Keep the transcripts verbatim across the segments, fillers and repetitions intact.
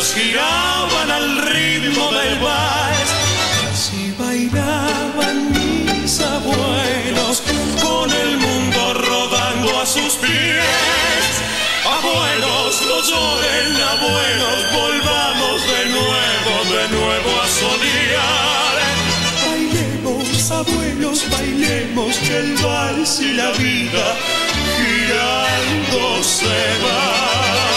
abuelos giraban al ritmo del vals. Así bailaban mis abuelos, con el mundo rodando a sus pies. Abuelos, no lloren, abuelos, volvamos de nuevo, de nuevo a soñar. Bailemos, abuelos, bailemos, que el vals y la vida girando se va.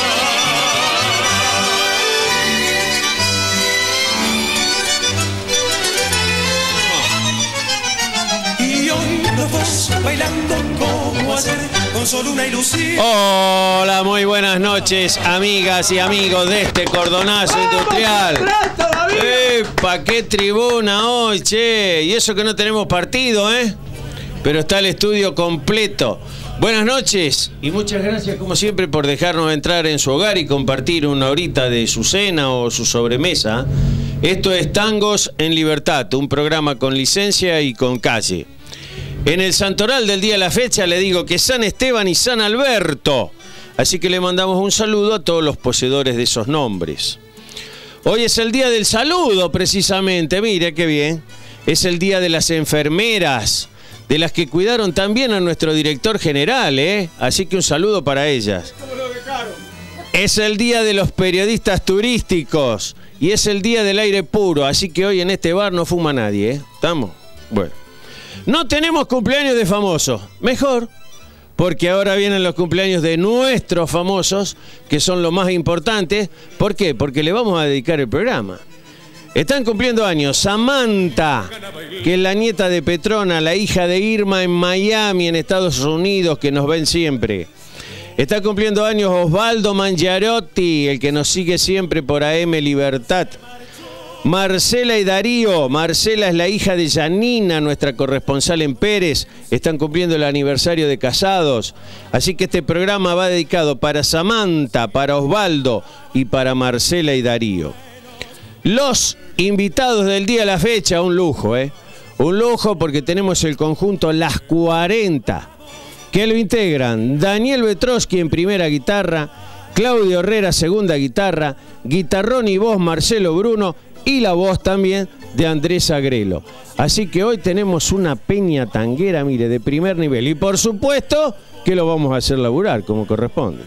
Y hoy los dos bailando como ayer, con solo una ilusión. Hola, muy buenas noches, amigas y amigos de este cordonazo industrial. ¡Epa, qué tribuna hoy, che! Y eso que no tenemos partido, ¿eh? Pero está el estudio completo. Buenas noches y muchas gracias, como siempre, por dejarnos entrar en su hogar y compartir una horita de su cena o su sobremesa. Esto es Tangos en Libertad, un programa con licencia y con calle. En el santoral del día de la fecha le digo que San Esteban y San Alberto. Así que le mandamos un saludo a todos los poseedores de esos nombres. Hoy es el día del saludo, precisamente. Mire qué bien. Es el día de las enfermeras, de las que cuidaron también a nuestro director general, ¿eh? Así que un saludo para ellas. Es el día de los periodistas turísticos y es el día del aire puro. Así que hoy en este bar no fuma nadie, ¿eh? ¿Estamos? Bueno. No tenemos cumpleaños de famosos. Mejor, porque ahora vienen los cumpleaños de nuestros famosos, que son los más importantes. ¿Por qué? Porque le vamos a dedicar el programa. Están cumpliendo años Samantha, que es la nieta de Petrona, la hija de Irma en Miami, en Estados Unidos, que nos ven siempre. Está cumpliendo años Osvaldo Mangiarotti, el que nos sigue siempre por A M Libertad. Marcela y Darío. Marcela es la hija de Janina, nuestra corresponsal en Pérez. Están cumpliendo el aniversario de casados. Así que este programa va dedicado para Samantha, para Osvaldo y para Marcela y Darío. Los invitados del día de la fecha, un lujo, ¿eh? Un lujo porque tenemos el conjunto Las cuarenta, que lo integran Daniel Petrosky en primera guitarra, Claudio Herrera segunda guitarra, guitarrón y voz Marcelo Bruno, y la voz también de Andrés Agrelo. Así que hoy tenemos una peña tanguera, mire, de primer nivel. Y por supuesto que lo vamos a hacer laburar como corresponde.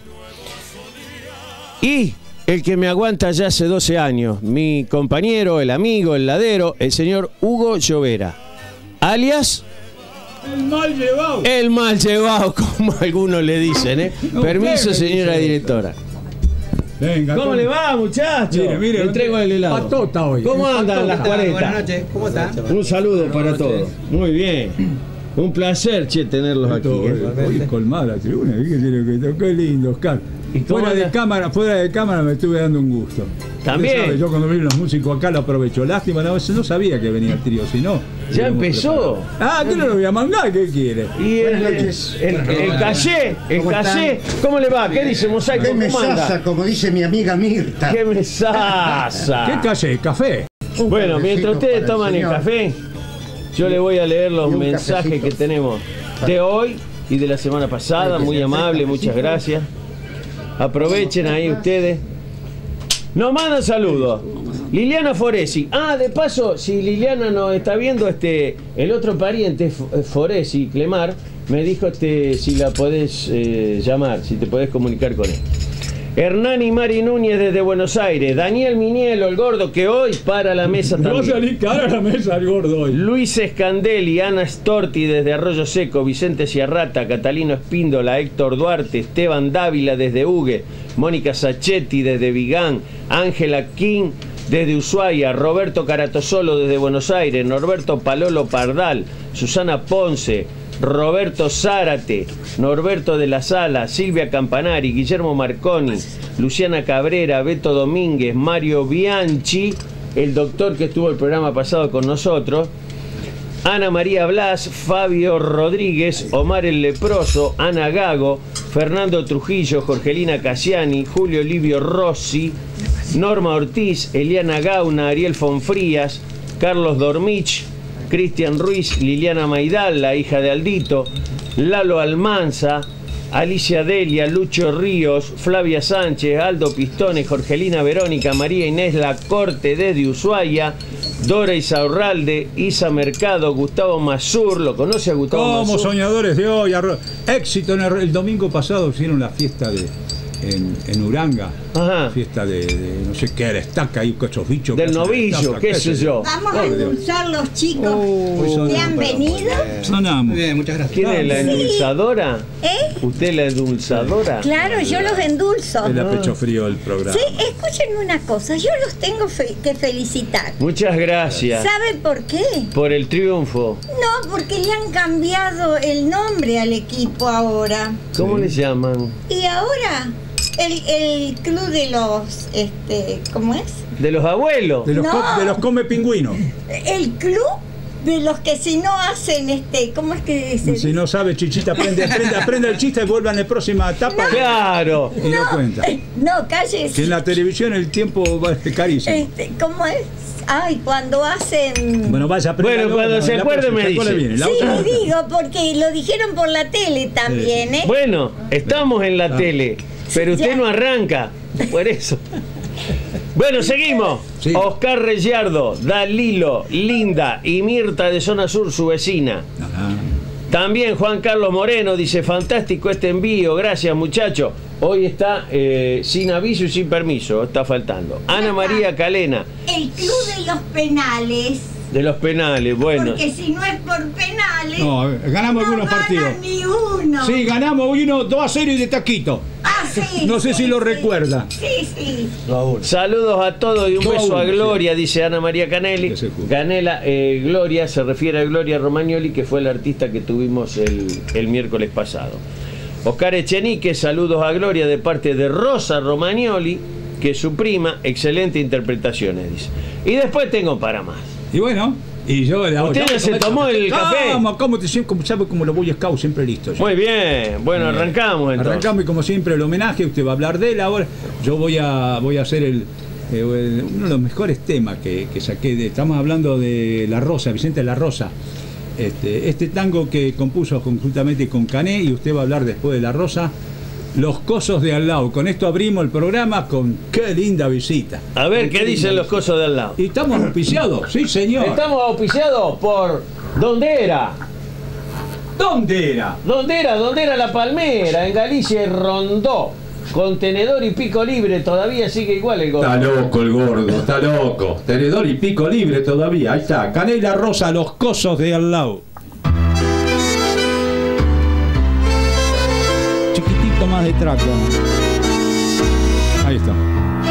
Y el que me aguanta ya hace doce años, mi compañero, el amigo, el ladero, el señor Hugo Llovera, alias... El mal llevado. El mal llevado, como algunos le dicen, ¿eh? No, permiso, señora directora. Venga, ¿Cómo le va, muchachos? Mire, mire, le entrego el helado. Patota hoy. ¿Cómo andan las cuarenta? Buenas noches, ¿cómo está? Un saludo para todos. Muy bien. Un placer, che, tenerlos aquí. ¿eh? Hoy colmada la tribuna, qué lindo, Oscar. Fuera de cámara, fuera de cámara me estuve dando un gusto. También. Sabe, yo cuando vienen los músicos acá lo aprovecho. Lástima, no, no sabía que venía el trío, si no. Ya empezó. Preparado. Ah, ¿qué no lo voy a mandar? ¿Qué quiere? Y el, el, el, el caché, el caché. ¿Cómo le va? ¿Qué dice Mosaico? ¡Qué mesaza, como dice mi amiga Mirta! ¡Qué mesaza! ¿Qué caché? ¿Café? Bueno, mientras ustedes toman el café, yo le voy a leer los mensajes cafecito que tenemos de hoy y de la semana pasada. Muy amable, muchas gracias. Aprovechen ahí ustedes. Nos mandan saludos. Liliana Foresi. Ah, de paso, si Liliana nos está viendo, este, el otro pariente, Foresi, Clemar, me dijo este, si la podés eh, llamar, si te podés comunicar con él. Hernán y Mari Núñez desde Buenos Aires. Daniel Minielo, el gordo, que hoy para la mesa también. Va a salir cara la mesa el gordo hoy. Luis Escandelli, Ana Storti desde Arroyo Seco, Vicente Ciarrata, Catalino Espíndola, Héctor Duarte, Esteban Dávila desde Hugue, Mónica Sachetti desde Vigán, Ángela King desde Ushuaia, Roberto Caratosolo desde Buenos Aires, Norberto Palolo Pardal, Susana Ponce, Roberto Zárate, Norberto de la Sala, Silvia Campanari, Guillermo Marconi, Luciana Cabrera, Beto Domínguez, Mario Bianchi, el doctor que estuvo el programa pasado con nosotros, Ana María Blas, Fabio Rodríguez, Omar el Leproso, Ana Gago, Fernando Trujillo, Jorgelina Casiani, Julio Livio Rossi, Norma Ortiz, Eliana Gauna, Ariel Fonfrías, Carlos Dormich, Cristian Ruiz, Liliana Maidal, la hija de Aldito, Lalo Almanza, Alicia Delia, Lucho Ríos, Flavia Sánchez, Aldo Pistones, Jorgelina Verónica, María Inés Lacorte desde Ushuaia, Dora Isaurralde, Isa Mercado, Gustavo Mazur. ¿Lo conoce a Gustavo Como Mazur? soñadores de hoy, arro- éxito en el, el domingo pasado hicieron la fiesta de en, en Uranga. Ajá. Fiesta de, de no sé qué era, estaca y esos bichos. Del que hacen novillo, estaca, qué sé yo. Vamos a Oh, Dios. endulzar los chicos Hoy son- que han venido. Sonamos. Bien, muchas gracias. ¿Quién es la Sí. endulzadora? ¿Eh? ¿Usted es la endulzadora? Claro, yo los endulzo. Es la pecho frío el programa. Sí, escúchenme una cosa, yo los tengo fe- que felicitar. Muchas gracias ¿Sabe por qué? por el triunfo. No, porque le han cambiado el nombre al equipo ahora. ¿Cómo le llaman? Y ahora, el, el club de los, este, ¿cómo es? De los abuelos. De los, No. co- de los come pingüinos. El club de los que si no hacen, este, ¿cómo es que se Si no sabe, Chichita, aprende, aprende, aprende el chiste y vuelvan en la próxima etapa Claro. y lo cuenta. Eh, No, cállese. Que en la televisión el tiempo va carísimo. Este, ¿cómo es? Ay, cuando hacen... Bueno, vaya, aprenda. Bueno, cuando se acuerde me dice. La sí, otra- digo, porque lo dijeron por la tele también, ¿eh? Bueno, estamos en la Ah. tele, pero usted Ya. no arranca. Por eso. Bueno, seguimos. Sí. Oscar Reyardo, Dalilo, Linda y Mirta de Zona Sur, su vecina. Ajá. También Juan Carlos Moreno dice, fantástico este envío, gracias muchachos. Hoy está eh, sin aviso y sin permiso, está faltando. Ana María Calena, El club de los penales, de los penales, bueno. porque si no es por penales, No, ganamos no algunos gana partidos. ni uno. Sí, ganamos uno, dos a cero y de taquito. Ah, sí, No sé sí, si lo sí. recuerda. Sí, sí. Saludos a todos y un Todo beso a uno, Gloria, dice Ana María Canelli. Que se jure. Canela, eh, Gloria, se refiere a Gloria Romagnoli, que fue la artista que tuvimos el, el miércoles pasado. Oscar Echenique, saludos a Gloria de parte de Rosa Romagnoli, que es su prima, excelente interpretaciones, dice. Y después tengo para más. Y bueno, y yo la ¿Usted ya se tomó el café? ¿Cómo, cómo te siento? Como sabe, como los Boy Scouts, siempre listo. Muy bien, bueno, arrancamos entonces. Arrancamos y como siempre el homenaje, usted va a hablar de él ahora. Yo voy a voy a hacer el, eh, el- uno de los mejores temas que, que saqué. De, estamos hablando de La Rosa, Vicente La Rosa. Este, este tango que compuso conjuntamente con Cané, y usted va a hablar después de La Rosa, Los Cosos de Al lado. Con esto abrimos el programa con qué linda visita. A ver, ¿qué linda dicen los visita. cosos de al lado? Y estamos auspiciados, sí señor. Estamos auspiciados por ¿Dónde era? ¿Dónde era? ¿Dónde era? ¿Dónde era La Palmera? En Galicia y Rondó. Contenedor y pico libre, todavía sigue igual el gordo. Está loco el gordo, está loco. Tenedor y pico libre todavía. Ahí está. Canela Rosa, Los Cosos de Al lado. Chiquitito más de traco. Ahí está.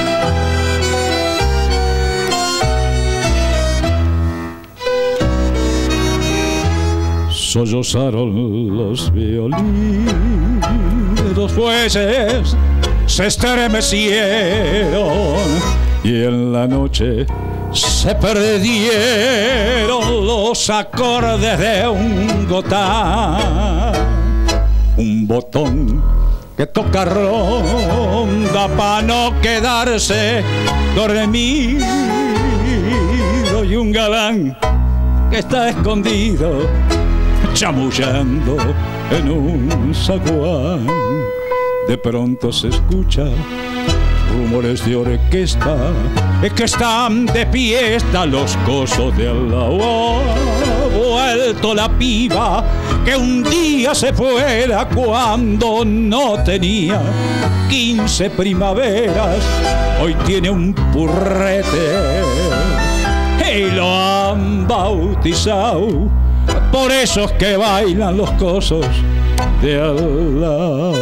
Sollozaron los violines, los fuelles se estremecieron y en la noche se perdieron los acordes de un gotán. Un botón que toca ronda para no quedarse dormido y un galán que está escondido chamullando en un zaguán. De pronto se escucha rumores de orquesta, es que están de fiesta los cosos de al lado. Ha vuelto la piba que un día se fuera cuando no tenía quince primaveras, hoy tiene un purrete y lo han bautizado por esos que bailan los cosos de al lado.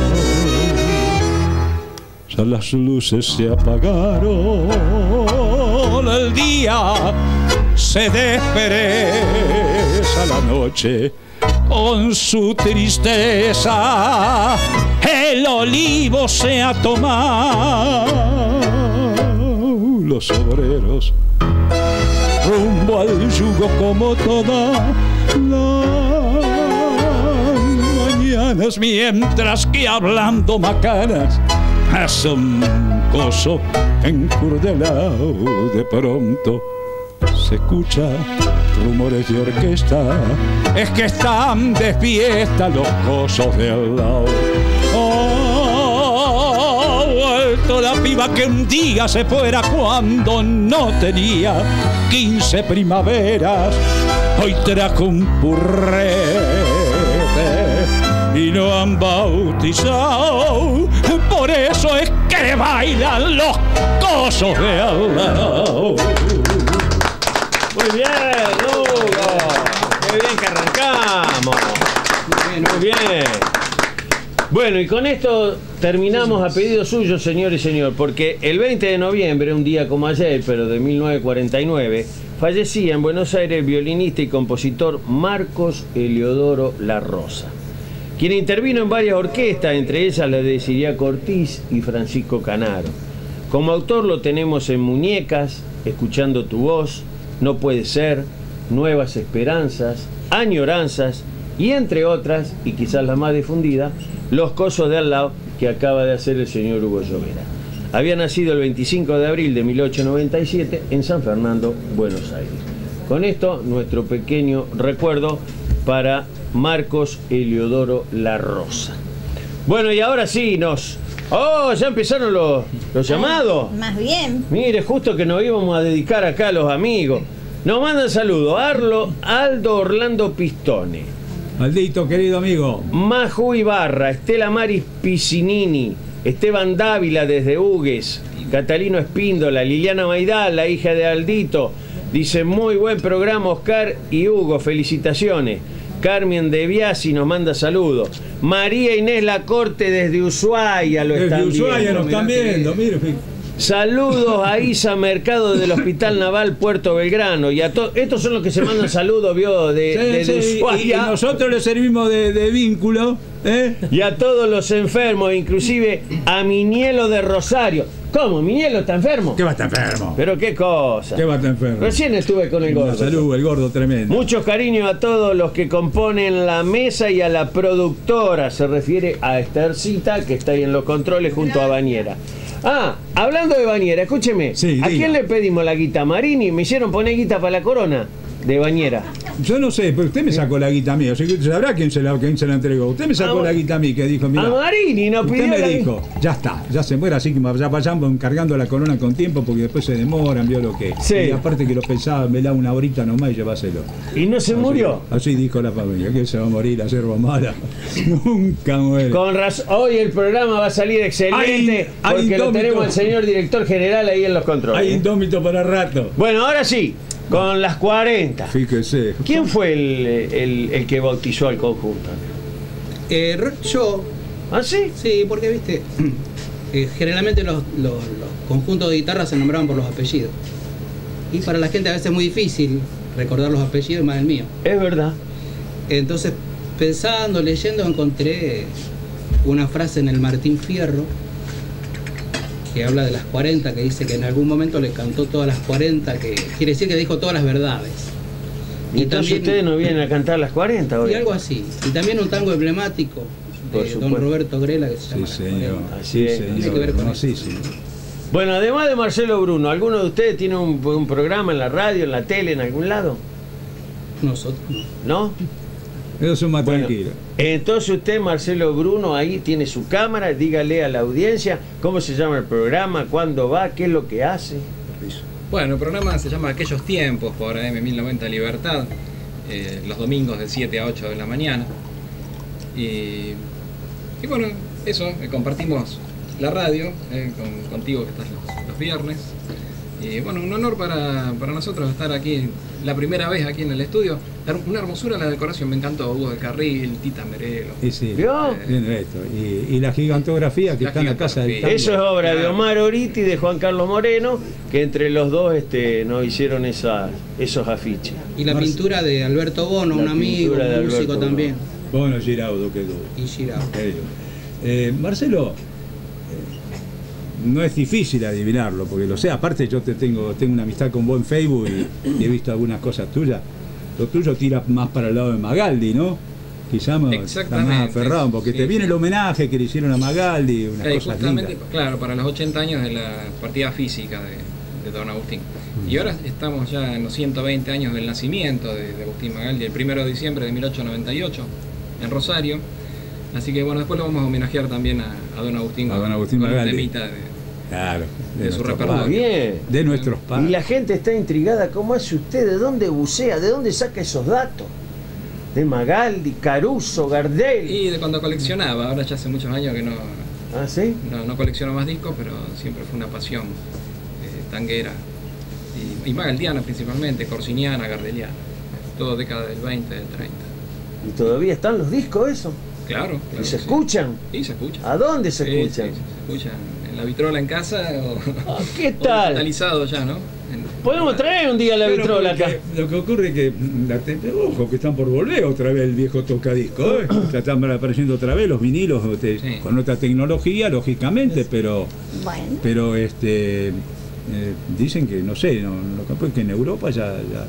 Ya las luces se apagaron, el día se despereza, la noche con su tristeza, el olivo se ha tomado, los obreros rumbo al yugo como todas las mañanas, mientras que hablando macanas hace un coso encurdelado. De pronto se escucha rumores de orquesta, es que están de fiesta los cosos de al lado. Ha vuelto la piba que un día se fuera cuando no tenía quince primaveras, hoy trajo un purrete y lo han bautizado, por eso es que bailan los cosos de al lado. Muy bien, Hugo. Qué bien que arrancamos. Muy bien. Bueno, y con esto terminamos a pedido suyo, señor y señor, porque el veinte de noviembre, un día como ayer, pero de mil novecientos cuarenta y nueve, fallecía en Buenos Aires el violinista y compositor Marcos Heliodoro La Rosa, quien intervino en varias orquestas, entre ellas la de Ciriaco Ortiz y Francisco Canaro. Como autor lo tenemos en Muñecas, Escuchando tu voz, No puede ser, Nuevas esperanzas, Añoranzas y entre otras, y quizás la más difundida, Los cosos de al lado, que acaba de hacer el señor Hugo Llovera. Había nacido el veinticinco de abril de mil ochocientos noventa y siete en San Fernando, Buenos Aires. Con esto, nuestro pequeño recuerdo para Marcos Heliodoro La Rosa. Bueno, y ahora sí, nos... ¡Oh! Ya empezaron los, los llamados. Más bien. Mire, justo que nos íbamos a dedicar acá a los amigos. Nos mandan saludos. Arlo, Aldo Orlando Pistone. Aldito, querido amigo. Maju Ibarra, Estela Maris Piscinini, Esteban Dávila desde Hugues, Catalino Espíndola, Liliana Maidal, la hija de Aldito. Dice, muy buen programa, Oscar y Hugo, felicitaciones. Carmen de Biasi nos manda saludos. María Inés Lacorte desde Ushuaia lo están Desde Ushuaia viendo. nos están viendo, mire. Saludos a Isa Mercado del Hospital Naval Puerto Belgrano. Y a to estos son los que se mandan saludos, vio, de, Sí, de, de sí, Ushuaia. y, y nosotros le servimos de, de vínculo, ¿eh? Y a todos los enfermos, inclusive a Minielo de Rosario. ¿Cómo? ¿Minielo está enfermo? ¿Qué va a estar enfermo? Pero qué cosa. ¿Qué va a estar enfermo? Recién estuve con el gordo. Salud, el gordo tremendo. Muchos cariños a todos los que componen la mesa y a la productora. Se refiere a Esthercita, que está ahí en los controles junto a Bañera. Ah, hablando de Bañera, escúcheme. Sí, ¿A diga. quién le pedimos la guita? Marini, me hicieron poner guita para la corona de Bañera. Yo no sé, pero usted me sacó la guita mía. O sea, ¿sabrá quién se la, quién se la entregó? Usted me sacó Ah, la guita a mí, que dijo, mira. A Marini nos Usted pidió me la dijo, ya está, ya se muere, así que ya vayamos cargando la corona con tiempo porque después se demoran, vio lo que. Sí. Y aparte que lo pensaba, me da una horita nomás y lleváselo. y no se Así- murió. Así dijo la familia, que se va a morir la yerba mala. Nunca muere. Con razón, hoy el programa va a salir excelente Hay- hay porque lo indómito. tenemos al señor director general ahí en los controles. Hay indómito para rato. Bueno, ahora sí, con las cuarenta. Fíjese. ¿Quién fue el, el, el que bautizó al conjunto? Eh, yo, ¿Ah, sí? sí, porque viste, eh, generalmente los, los- los conjuntos de guitarra se nombraban por los apellidos. Y para la gente a veces es muy difícil recordar los apellidos, más el mío. Es verdad. Entonces, pensando, leyendo, encontré una frase en el Martín Fierro que habla de las cuarenta, que dice que en algún momento le cantó todas las cuarenta, que quiere decir que dijo todas las verdades. Y entonces ustedes no vienen a cantar las cuarenta hoy. Y algo así. Y también un tango emblemático Por de don supuesto. Roberto Grela que se Sí, llama Las señor. cuarenta. Así Sí, es. señor. Tiene que ver con No, eso. sí, sí. Bueno, además de Marcelo Bruno, ¿alguno de ustedes tiene un, un programa en la radio, en la tele, en algún lado? Nosotros no. ¿No? Eso es más Bueno, tranquilo. entonces usted, Marcelo Bruno, ahí tiene su cámara, dígale a la audiencia cómo se llama el programa, cuándo va, qué es lo que hace. Bueno, el programa se llama Aquellos Tiempos por A M mil noventa Libertad, eh, los domingos de siete a ocho de la mañana. Y, y bueno, eso, eh, compartimos la radio eh, con- contigo que estás los, los viernes. Y bueno, un honor para, para nosotros estar aquí, la primera vez aquí en el estudio. Her- Una hermosura la decoración, me encantó. Hugo del Carril, Tita Merelo. Y sí, ¿Vio? viendo esto. Y, y la gigantografía que La está en la casa del gigantografía. tango. Eso es obra de Claro. Omar Oriti y de Juan Carlos Moreno, que entre los dos este, nos hicieron esa, esos afiches. Y la Marce- pintura de Alberto Bono, La un amigo, pintura de un músico Alberto también. Bueno, Giraudo quedó. Y Girao. Eh, Marcelo, eh, no es difícil adivinarlo, porque lo sé, aparte yo te tengo, tengo una amistad con vos en Facebook y, y he visto algunas cosas tuyas. Lo tuyo tira más para el lado de Magaldi, ¿no? Quizás más, está Exactamente. más aferrado, porque Sí, te viene sí. el homenaje que le hicieron a Magaldi, unas Eh, cosas justamente, lindas. claro, para los ochenta años de la partida física de, de Don Agustín. Y ahora estamos ya en los ciento veinte años del nacimiento de, de Agustín Magaldi, el primero de diciembre de mil ochocientos noventa y ocho, en Rosario. Así que bueno, después lo vamos a homenajear también a, a Don Agustín, A Don Agustín con un Magaldi. temita de, Claro, de, de su nuestros repertorio. padres. Bien. De nuestros Y padres. la gente está intrigada, ¿cómo hace usted? ¿De dónde bucea? ¿De dónde saca esos datos? De Magaldi, Caruso, Gardel. Y de cuando coleccionaba, ahora ya hace muchos años que no, ¿Ah, sí? no, no colecciono más discos, pero siempre fue una pasión eh, tanguera. Y, y magaldiana principalmente, corsiniana, gardeliana. Todo década del veinte, del treinta. ¿Y todavía están los discos eso? Claro, claro. ¿Y se que sí. escuchan? Sí, se escuchan. ¿A dónde se Sí, escuchan? sí, se escuchan en la vitrola en casa o, Ah, ¿qué o tal? digitalizado ya, ¿no? En- Podemos traer un día la Pero vitrola acá. porque Lo que ocurre es que, mm, la te- ojo, que están por volver otra vez el viejo tocadisco, ¿eh? Ya están apareciendo otra vez los vinilos este, Sí. con otra tecnología, lógicamente, pero Bueno. pero este eh, dicen que, no sé, no, lo que pasa es que en Europa ya, ya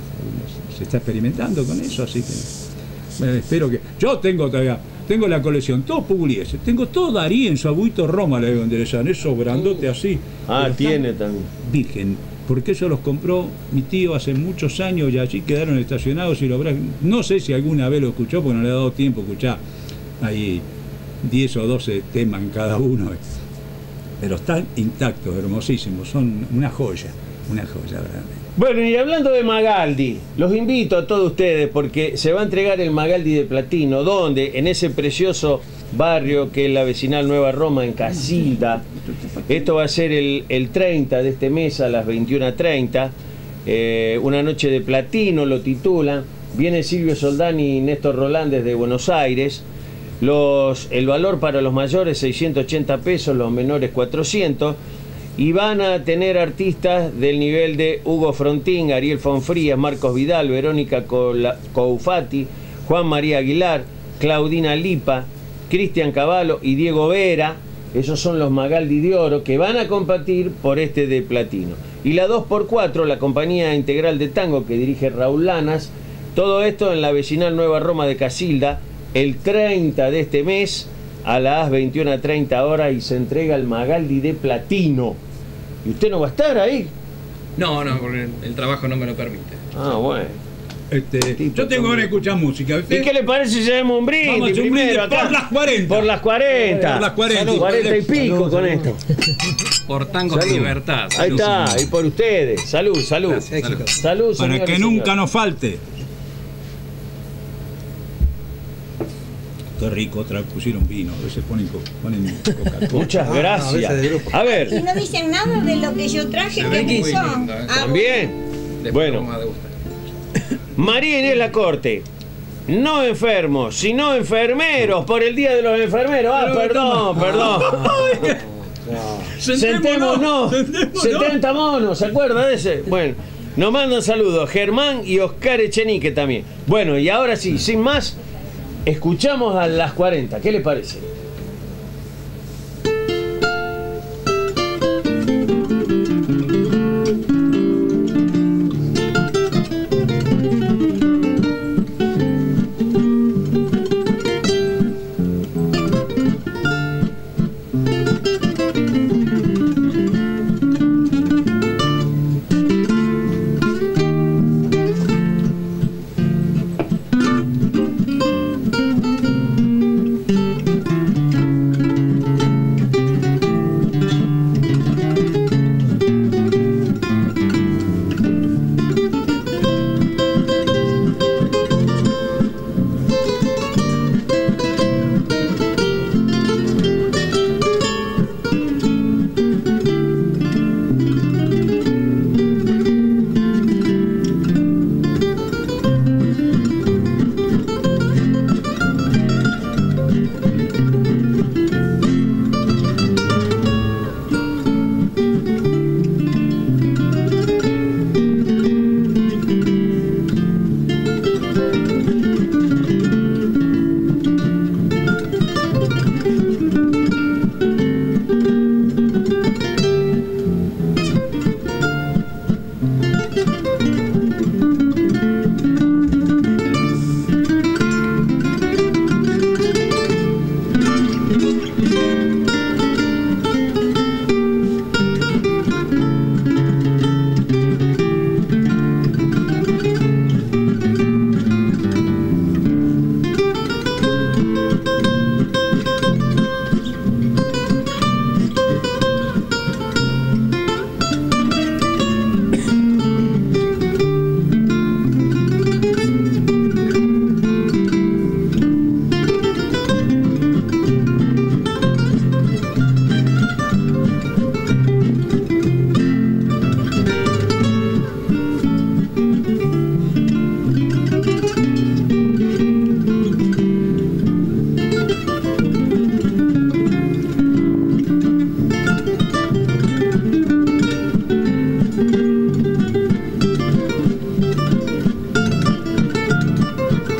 se está experimentando con eso, así que bueno, espero que... Yo tengo todavía, tengo la colección, todo Pugliese, tengo todo Darí en su abuito Roma, le digo, enderezan, esos grandotes así. Ah, pero tiene están también. virgen, porque eso los compró mi tío hace muchos años y allí quedaron estacionados y lo habrá... No sé si alguna vez lo escuchó, porque no le ha dado tiempo a escuchar. Hay diez o doce temas en cada uno, pero están intactos, hermosísimos, son una joya, una joya realmente. Bueno, y hablando de Magaldi, los invito a todos ustedes porque se va a entregar el Magaldi de Platino, donde en ese precioso barrio que es la vecinal Nueva Roma, en Casilda. Esto va a ser el, el treinta de este mes a las veintiuna treinta, eh, una noche de platino lo titulan. Viene Silvio Soldani y Néstor Roland desde Buenos Aires. Los, el valor para los mayores seiscientos ochenta pesos, los menores cuatrocientos. Y van a tener artistas del nivel de Hugo Frontín, Ariel Fonfrías, Marcos Vidal, Verónica Cola- Coufati, Juan María Aguilar, Claudina Lipa, Cristian Cavallo y Diego Vera. Esos son los Magaldi de Oro que van a competir por este de platino. Y la dos por cuatro, la compañía integral de tango que dirige Raúl Lanas. Todo esto en la vecinal Nueva Roma de Casilda, el treinta de este mes a las veintiuna treinta horas, y se entrega el Magaldi de platino. ¿Y usted no va a estar ahí? No, no, porque el, el trabajo no me lo permite. Ah, bueno. Este, Tipo, yo tengo como- ganas de escuchar música. ¿Y ¿usted? qué le parece si hacemos un brindis Vamos a hacer un primero brindis acá? por las cuarenta. Por las cuarenta. Por las cuarenta. Salud, cuarenta y pico Salud, con salud. esto. Por Tango de Salud. Libertad. Ahí Salud, está, señor. y por ustedes. Salud, salud. Gracias, salud. Salud, Para señores que y nunca señores. nos falte. Qué rico, otra vez pusieron vino, a veces ponen, co- ponen Coca-Cola. Muchas Ah, no, a gracias. veces de grupo. A Y ver, no dicen nada de lo que yo traje, Se que ve muy puso. lindo, ¿eh? Ah, también. Después Bueno. vamos a degustar. María Inés Lacorte. No enfermos, sino enfermeros, por el Día de los Enfermeros. Ah, Pero perdón, perdón. Sentémonos, sentémonos. setenta monos, ¿se acuerda de ese? Bueno, nos mandan saludos Germán y Oscar Echenique también. Bueno, y ahora sí, sin más, escuchamos a las cuarenta. ¿Qué les parece?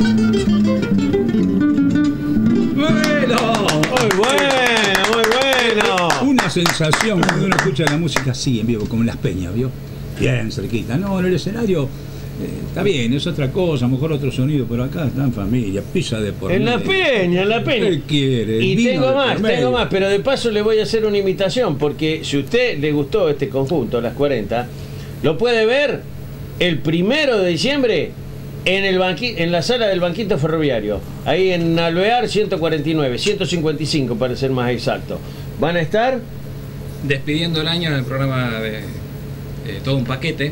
Bueno, Muy bueno, muy bueno. una sensación cuando uno escucha la música así en vivo, como en Las Peñas, ¿vio? Bien cerquita. No, en el escenario eh, está bien, es otra cosa, a lo mejor otro sonido, pero acá está en familia, pisa de por En medio. La Peña, en La Peña. ¿Qué quiere? Y Vino tengo de más, por medio. tengo más, pero de paso le voy a hacer una invitación, porque si a usted le gustó este conjunto, Las cuarenta, lo puede ver el primero de diciembre en el banqui en la sala del Banquito Ferroviario, ahí en Alvear ciento cuarenta y nueve, ciento cincuenta y cinco para ser más exacto. Van a estar Despidiendo el año en el programa de, de Todo un Paquete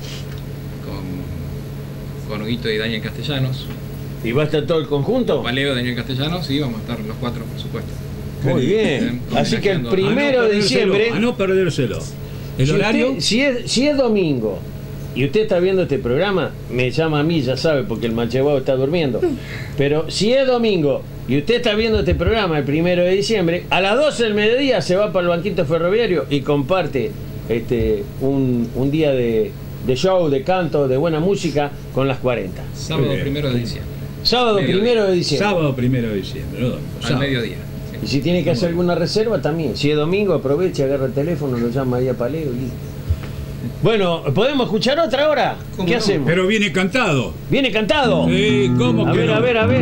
con, con Huguito y Daniel Castellanos. y va a estar todo el conjunto. Paleo, Daniel Castellanos, y vamos a estar los cuatro, por supuesto. Muy bien. Así que el primero de diciembre. A no perdérselo. ¿El Si, horario? usted- si, es, si es domingo y usted está viendo este programa, me llama a mí, ya sabe, porque el manchevado está durmiendo. Pero si es domingo y usted está viendo este programa el primero de diciembre, a las doce del mediodía se va para el Banquito Ferroviario y comparte este un, un día de, de show, de canto, de buena música con Las cuarenta. Sábado Muy bien. primero de diciembre. Sábado Mediodía. primero de diciembre. Sábado primero de diciembre, no domingo. Al sábado. mediodía. Y si tiene que hacer alguna reserva también. Si es domingo, aproveche, agarra el teléfono, lo llama ahí a Paleo y listo. Bueno, ¿podemos escuchar otra hora? ¿Cómo ¿Qué no? hacemos? Pero viene cantado. ¿Viene cantado? Sí, ¿cómo A que ver, no? a ver, a ver.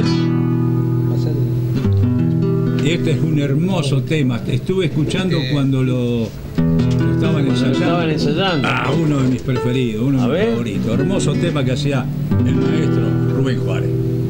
Y este es un hermoso tema. Estuve escuchando Eh. cuando lo, lo estaban Cuando lo ensayando. estaban ensayando. Ah, uno de mis preferidos, uno A de mis ver. favoritos. Hermoso tema que hacía el maestro Rubén Juárez.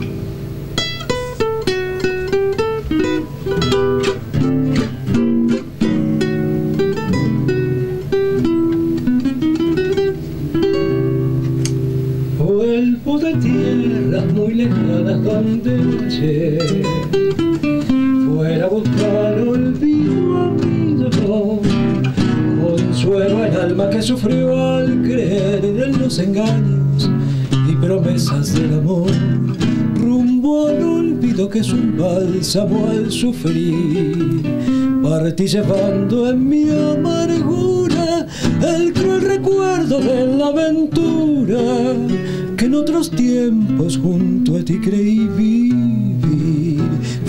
Vuelvo de tierras muy lejanas donde luché, fuera a buscar olvido a mi dolor, consuelo al alma que sufrió al creer en los engaños y promesas del amor, rumbo al olvido que es un bálsamo al sufrir. Partí llevando en mi amargura el cruel recuerdo de la aventura que en otros tiempos junto a ti creí vivir.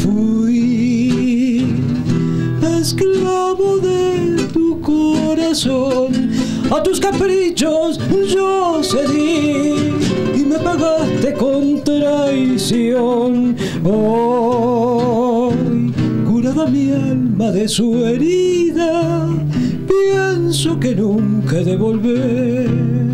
Fui esclavo de tu corazón, a tus caprichos yo cedí y me pagaste con traición. Hoy, curada mi alma de su herida, pienso que nunca he de volver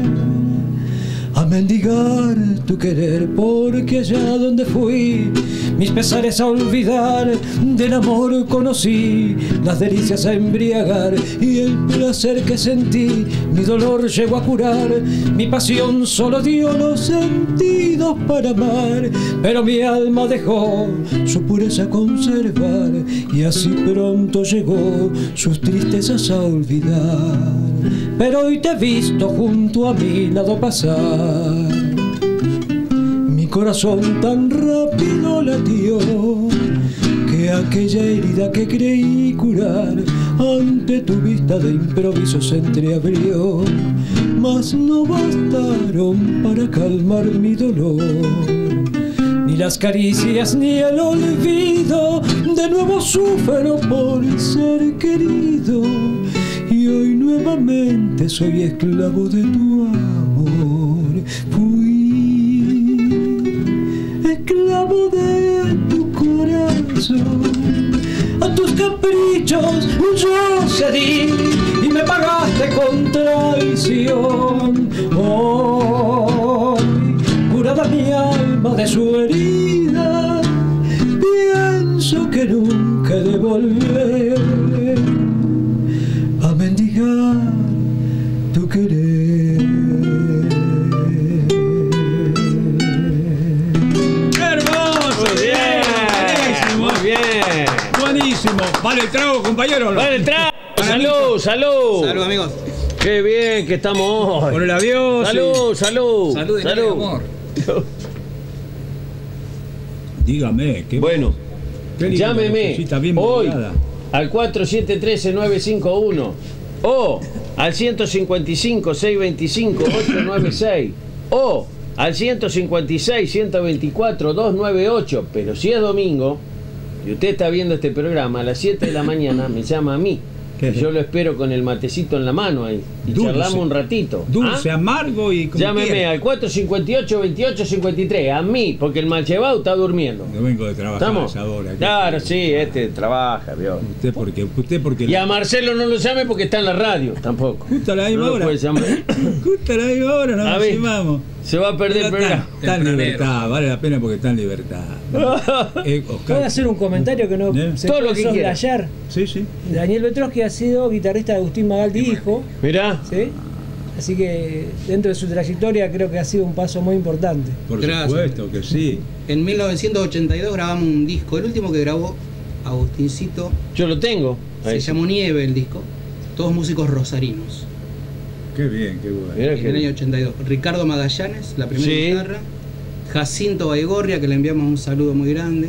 a mendigar tu querer, porque allá donde fui mis pesares a olvidar, del amor conocí las delicias a embriagar, y el placer que sentí mi dolor llegó a curar. Mi pasión solo dio los sentidos para amar, pero mi alma dejó su pureza conservar, y así pronto llegó sus tristezas a olvidar. Pero hoy te he visto junto a mi lado pasar, mi corazón tan rápido latió que aquella herida que creí curar ante tu vista de improviso se entreabrió, mas no bastaron para calmar mi dolor, ni las caricias ni el olvido. De nuevo sufro por ser querido, y hoy nuevamente soy esclavo de tu amor. Fui esclavo de tu corazón, a tus caprichos yo cedí y me pagaste con traición. Hoy, curada mi alma de su herida, pienso que nunca he de volver a mendigar tu querer. ¡Hermoso! Muy bien, Buenísimo. muy bien. Buenísimo. ¿Vale el trago, compañero? Vale, el trago. Salud, salud. Salud, amigos. Qué bien que estamos hoy. Por el avión. Salud, salud. Salud y amor. Dígame, qué Bueno, qué linda llámeme vocecita bien hoy modulada. al cuatro siete uno tres nueve cinco uno o al ciento cincuenta y cinco, seiscientos veinticinco, ochocientos noventa y seis o al ciento cincuenta y seis, ciento veinticuatro, doscientos noventa y ocho. Pero si es domingo y usted está viendo este programa a las siete de la mañana, me llama a mí. Y yo lo espero con el matecito en la mano ahí. Y dulce, charlamos un ratito. Dulce, ¿Ah? amargo y como Llámeme quiera. al cuatro cincuenta y ocho, veintiocho cincuenta y tres. A mí, porque el malchevado está durmiendo. No vengo de trabajar a esa hora. Claro, sí, este trabaja, vio. Usted porque, usted porque. Y a Marcelo no lo llame porque está en la radio, tampoco. Justo a la misma no lo hora. puede llamar. Justo a la misma hora nos llamamos. Se va a perder el programa. Está en libertad, vale la pena porque está en libertad. Eh, ¿Puedo hacer un comentario que no ¿Eh? se Todo lo que quiera. ayer? Sí, sí. Daniel Petrovsky ha sido guitarrista de Agustín Magaldi hijo. Mirá. ¿Sí? Así que dentro de su trayectoria creo que ha sido un paso muy importante. Por Gracias. supuesto que sí. En mil novecientos ochenta y dos grabamos un disco, el último que grabó Agustincito. Yo lo tengo. Se llamó Nieve el disco. Todos músicos rosarinos. Qué bien, qué bueno. Mirá En que- el año ochenta y dos. Ricardo Magallanes, la primera Sí. guitarra. Jacinto Baigorria, que le enviamos un saludo muy grande.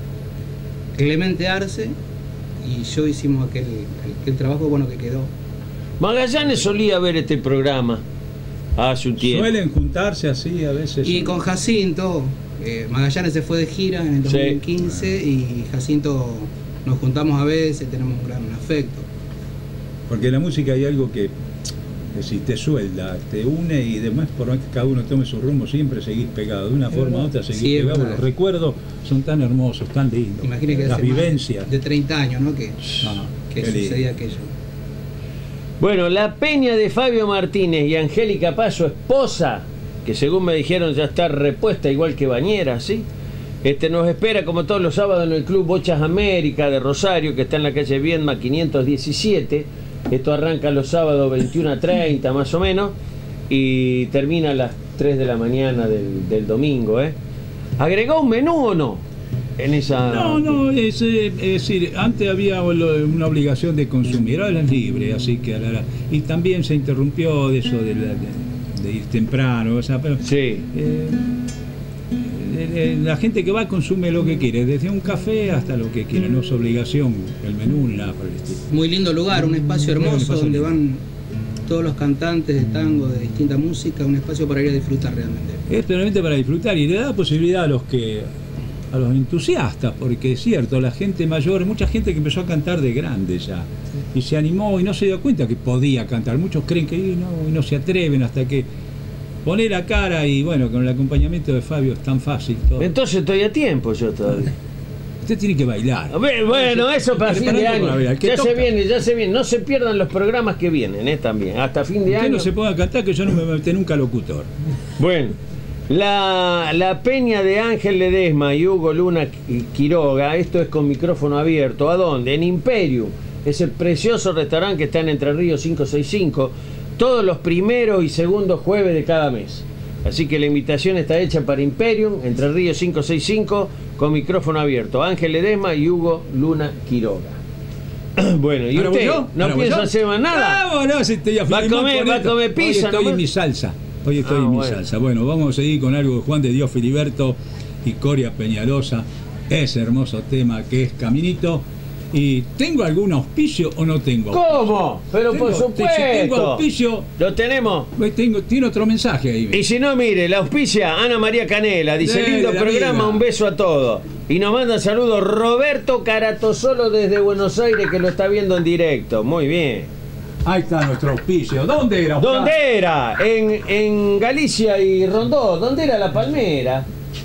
Clemente Arce. Y yo hicimos aquel, aquel trabajo bueno que quedó. Magallanes solía ver este programa hace un tiempo. Suelen juntarse así a veces. Y con Jacinto, eh, Magallanes se fue de gira en el dos mil quince y Jacinto nos juntamos a veces, tenemos un gran afecto. Porque en la música hay algo que, que si te suelda, te une y demás, por más que cada uno tome su rumbo, siempre seguís pegado. De una Es forma u verdad. otra seguís Sí, es pegado. verdad. Los recuerdos son tan hermosos, tan lindos. Imagine que las hace más vivencias. de treinta años, ¿no? Que, Ah, que qué lindo. sucedía aquello. Bueno, la peña de Fabio Martínez y Angélica Paz, su esposa, que según me dijeron ya está repuesta igual que Bañera, ¿sí? Este, nos espera como todos los sábados en el Club Bochas América de Rosario, que está en la calle Viedma quinientos diecisiete. Esto arranca los sábados veintiuno a treinta más o menos y termina a las tres de la mañana del, del domingo, ¿eh? ¿Agregó un menú o no? En esa... No, no, es, eh, es decir, antes había lo- una obligación de consumir, ahora es libre, así que... la- la- y también se interrumpió de eso de, la- de- de ir temprano, o sea, pero... Sí. eh, eh, eh, la gente que va consume lo que quiere, desde un café hasta lo que quiere, no es obligación el menú ni nada por el estilo. Muy lindo lugar, un espacio Un hermoso espacio donde lindo. van todos los cantantes de tango, de distinta música, un espacio para ir a disfrutar realmente. Es realmente para disfrutar y le da posibilidad a los que a los entusiastas, porque es cierto, la gente mayor, mucha gente que empezó a cantar de grande ya y se animó y no se dio cuenta que podía cantar. Muchos creen que y no, y no se atreven hasta que poner la cara y bueno, con el acompañamiento de Fabio es tan fácil todo. Entonces estoy a tiempo yo todavía. Usted tiene que bailar. A ver, bueno, eso para fin de Preparando año. para bailar. El que Ya se toca. viene, ya se viene. No se pierdan los programas que vienen, ¿eh? También. Hasta fin de Usted año. no se ponga a cantar que yo no me meté nunca locutor. Bueno, la, la peña de Ángel Ledesma y Hugo Luna Quiroga, esto es con micrófono abierto. ¿A dónde? En Imperium, ese precioso restaurante que está en Entre Ríos quinientos sesenta y cinco, todos los primeros y segundos jueves de cada mes. Así que la invitación está hecha para Imperium, Entre Ríos quinientos sesenta y cinco, con micrófono abierto. Ángel Ledesma y Hugo Luna Quiroga. Bueno, ¿y ¿Ahora voy usted? yo? ¿No ¿Ahora voy piensa yo? hacer más nada? Vámonos, estoy Va a comer, va a comer pizza, Hoy estoy nomás. en mi salsa. Hoy estoy Ah, en mi bueno. salsa. Bueno, vamos a seguir con algo de Juan de Dios Filiberto y Coria Peñalosa. Ese hermoso tema que es Caminito. ¿Y tengo algún auspicio o no tengo? ¿Cómo? Pero Tengo- por si supuesto. tengo auspicio, Lo tenemos. tengo, tiene otro mensaje ahí. Y si no, mire, la auspicia Ana María Canela. Dice, Dele, lindo la programa, amiga. un beso a todos. Y nos manda saludos Roberto Caratosolo desde Buenos Aires, que lo está viendo en directo. Muy bien. Ahí está nuestro auspicio. ¿Dónde era? Oscar? ¿Dónde era? En, en Galicia y Rondó. ¿Dónde era La Palmera?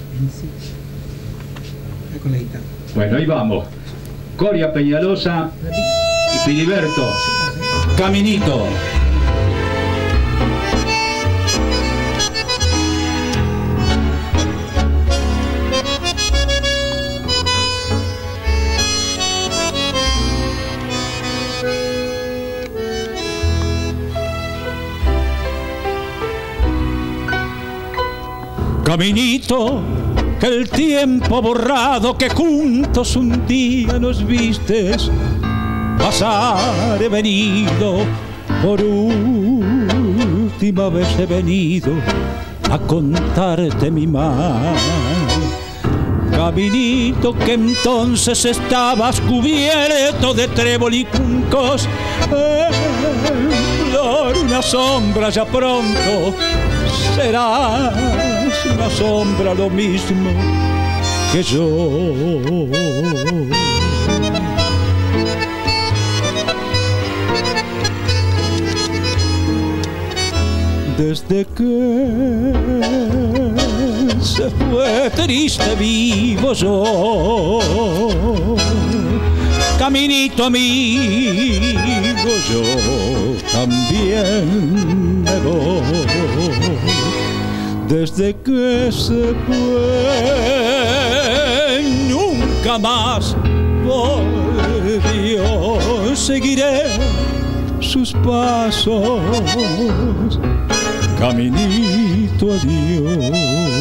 Ahí con la guitarra. Bueno, ahí vamos. Coria Peñalosa y Filiberto. Caminito. Caminito que el tiempo borrado que juntos un día nos vistes, pasar he venido, por última vez he venido a contarte mi mal. Caminito que entonces estabas cubierto de trébol y juncos, En flor, una sombra ya pronto serás una sombra lo mismo que yo. Desde que se fue triste vivo yo, caminito amigo, yo también me voy. Desde que se fue nunca más volvió, seguiré sus pasos, caminito adiós,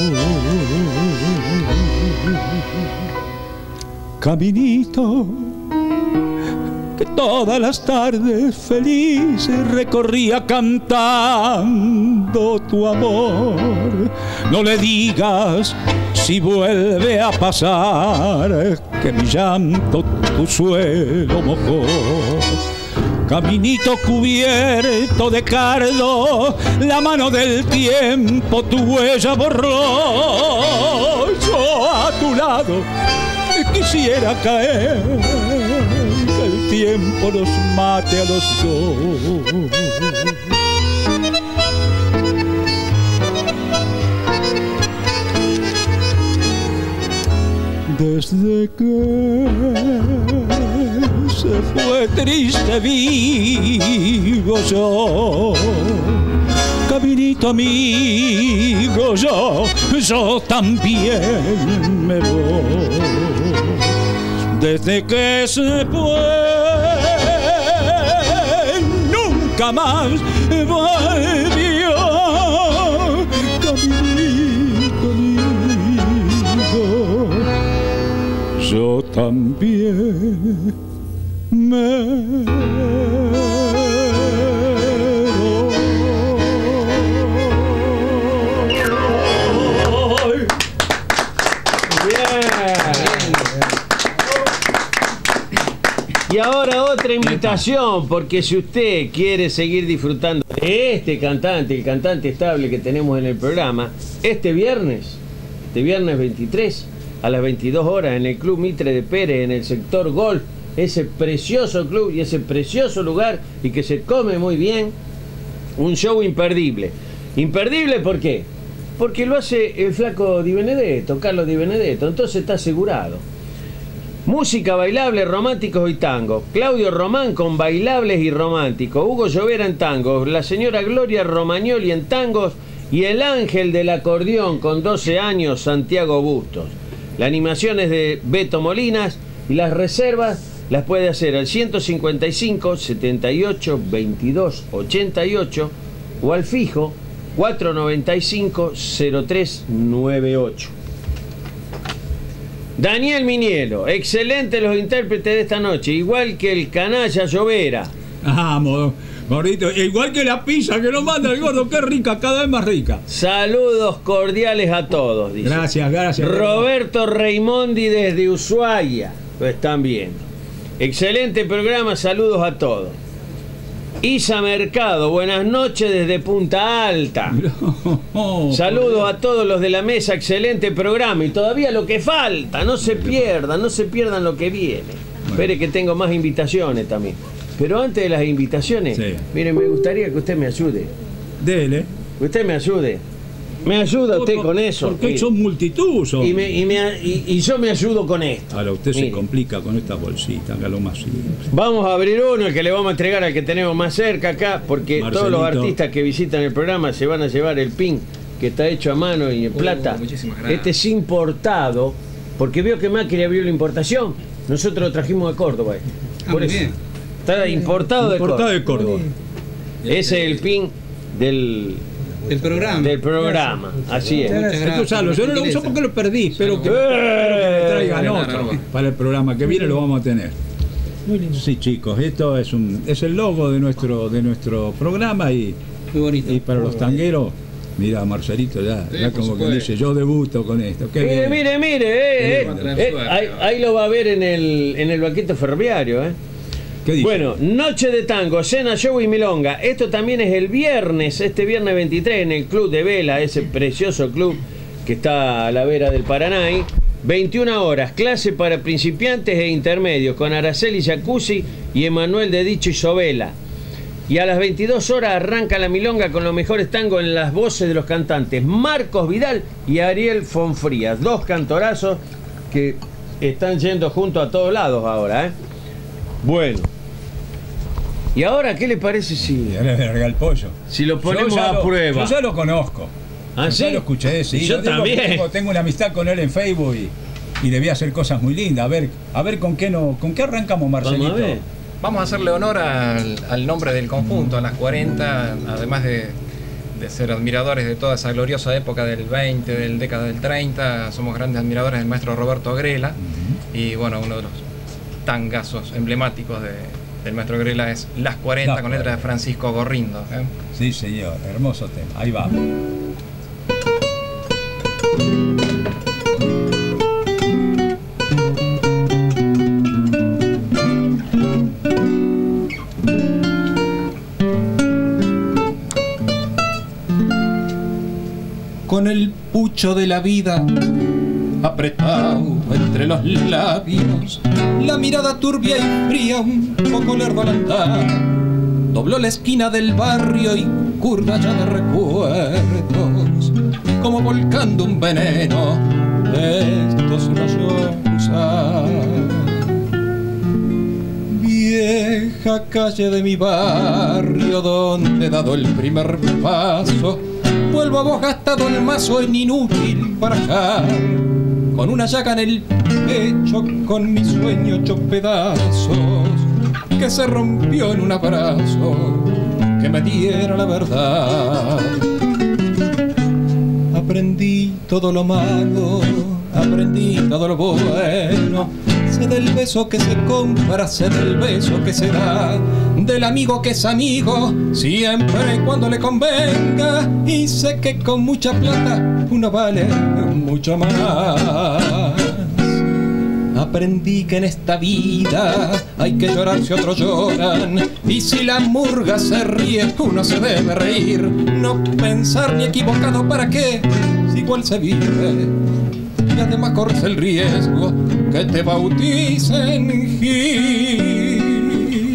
caminito que todas las tardes feliz recorría cantando tu amor. No le digas si vuelve a pasar que mi llanto tu suelo mojó. Caminito cubierto de cardo, la mano del tiempo tu huella borró. Yo a tu lado quisiera caer, que el tiempo nos mate a los dos. Desde que se fue triste vivo yo, caminito amigo, yo, yo también me voy. Desde que se fue nunca más volvió, caminito amigo, yo también me voy. Y ahora otra invitación, porque si usted quiere seguir disfrutando de este cantante, el cantante estable que tenemos en el programa, este viernes, este viernes veintitrés, a las veintidós horas, en el Club Mitre de Pérez, en el sector Golf, ese precioso club y ese precioso lugar, y que se come muy bien, un show imperdible. Imperdible, ¿por qué? Porque lo hace el flaco Di Benedetto, Carlos Di Benedetto, entonces está asegurado. Música, bailable, románticos y tangos. Claudio Román con bailables y románticos. Hugo Llovera en tangos. La señora Gloria Romagnoli en tangos. Y el ángel del acordeón con doce años, Santiago Bustos. La animación es de Beto Molinas. Y las reservas las puede hacer al ciento cincuenta y cinco, setenta y ocho, veintidós, ochenta y ocho o al fijo cuatrocientos noventa y cinco, cero tres noventa y ocho. Daniel Minielo, excelente los intérpretes de esta noche, igual que el canalla Llovera. Vamos, gordito, igual que la pizza que nos manda el gordo, qué rica, cada vez más rica. Saludos cordiales a todos, dice. Gracias, gracias. Roberto Raimondi desde Ushuaia, lo están viendo. Excelente programa, saludos a todos. Isa Mercado, buenas noches desde Punta Alta. No, saludos a todos los de la mesa, excelente programa. Y todavía lo que falta, no se pierdan, no se pierdan lo que viene. Bueno. Espere que tengo más invitaciones también. Pero antes de las invitaciones, sí. Mire, me gustaría que usted me ayude. Dele. Usted me ayude. Me ayuda usted por, con eso. Porque mire. Son multitud. Son. Y, me, y, me, y, y yo me ayudo con esto. Ahora usted mire. Se complica con esta bolsita, hágalo más simple. Vamos a abrir uno, el que le vamos a entregar al que tenemos más cerca acá, porque Marcelito. Todos los artistas que visitan el programa se van a llevar el pin que está hecho a mano y en oh, plata. Este es importado, porque veo que Macri abrió la importación. Nosotros lo trajimos de Córdoba. Ah, por eso. Bien. Está bien. importado, importado de Córdoba. De Córdoba. Ese es el pin del... Del programa. Del programa, así es. Hay que usarlo. Yo no lo uso porque lo perdí, pero que, espero que me traigan otro para el programa que viene, lo vamos a tener. Muy lindo. Sí, chicos, esto es un es el logo de nuestro de nuestro programa y, muy bonito. Y para los tangueros, mira, Marcelito ya, sí, ya como que dice, yo debuto con esto. Qué mire, mire, mire, eh, eh, eh, ahí, ahí lo va a ver en el en el banquito ferroviario, eh. ¿Qué dice? Bueno, noche de tango, cena, show y milonga. Esto también es el viernes, este viernes veintitrés, en el Club de Vela, ese precioso club que está a la vera del Paraná. veintiuna horas, clase para principiantes e intermedios, con Araceli Jacuzzi y Emanuel de Dicho y Sobela. Y a las veintidós horas arranca la milonga con los mejores tangos en las voces de los cantantes Marcos Vidal y Ariel Fonfrías. Dos cantorazos que están yendo juntos a todos lados ahora, ¿eh? Bueno. ¿Y ahora qué le parece si, Ya le verga el pollo. si lo ponemos Yo ya a lo- prueba? Yo ya lo conozco. ¿Ah, Yo sí? ya lo escuché, sí. Yo Lo digo también. porque Tengo, tengo una amistad con él en Facebook y, y le voy a hacer cosas muy lindas. A ver, a ver con qué no, con qué arrancamos, Marcelito. Vamos a ver. Vamos a hacerle honor al, al nombre del conjunto, a las cuarenta, además de, de ser admiradores de toda esa gloriosa época del veinte, del década del treinta, somos grandes admiradores del maestro Roberto Grela. Y bueno, uno de los tangazos emblemáticos de, del maestro Grela es Las cuarenta, Las con letra de cuarenta. Francisco Gorrindo, ¿eh? Sí, señor. Hermoso tema. Ahí va. Con el pucho de la vida apretado entre los labios, la mirada turbia y fría, un poco lerdo al andar, dobló la esquina del barrio y curva ya de recuerdos, como volcando un veneno de estos rayos usar. Vieja calle de mi barrio donde he dado el primer paso, vuelvo a vos gastado el mazo en inútil barajar, con una llaga en el pecho, con mi sueño hecho pedazos, que se rompió en un abrazo que me diera la verdad. Aprendí todo lo malo, aprendí todo lo bueno, sé del beso que se compra, sé del beso que se da, del amigo que es amigo, siempre y cuando le convenga, y sé que con mucha plata uno vale mucho más. Aprendí que en esta vida hay que llorar si otros lloran, y si la murga se ríe uno se debe reír, no pensar ni equivocado para qué, si igual se vive, y además corres el riesgo que te bauticen Gil.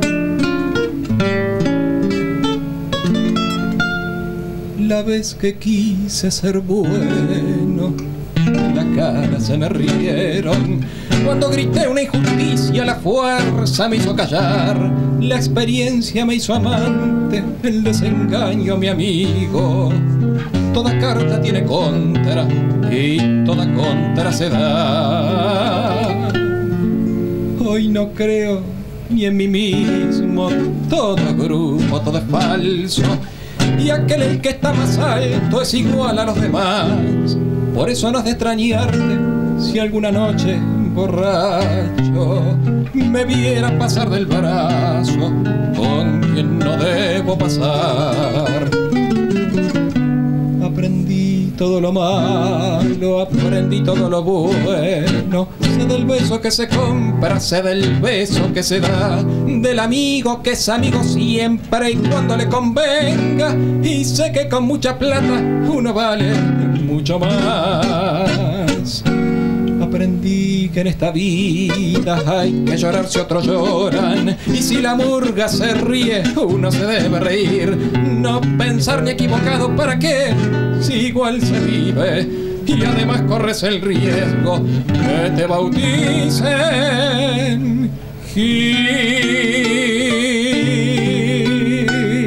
La vez que quise ser bueno, la cara se me rieron. Cuando grité una injusticia, la fuerza me hizo callar. La experiencia me hizo amante, el desengaño mi amigo. Toda carta tiene contra y toda contra se da. Hoy no creo ni en mí mismo, todo es grupo, todo es falso, y aquel el que está más alto es igual a los demás. Por eso no es de extrañarte si alguna noche borracho me viera pasar del brazo con quien no debo pasar. Aprendí todo lo malo, aprendí todo lo bueno, sé del beso que se compra, sé del beso que se da, del amigo que es amigo siempre y cuando le convenga, y sé que con mucha plata uno vale mucho más. Aprendí que en esta vida hay que llorar si otros lloran, y si la murga se ríe uno se debe reír, no pensar ni equivocado para qué, si igual se vive, y además corres el riesgo que te bauticen Gil.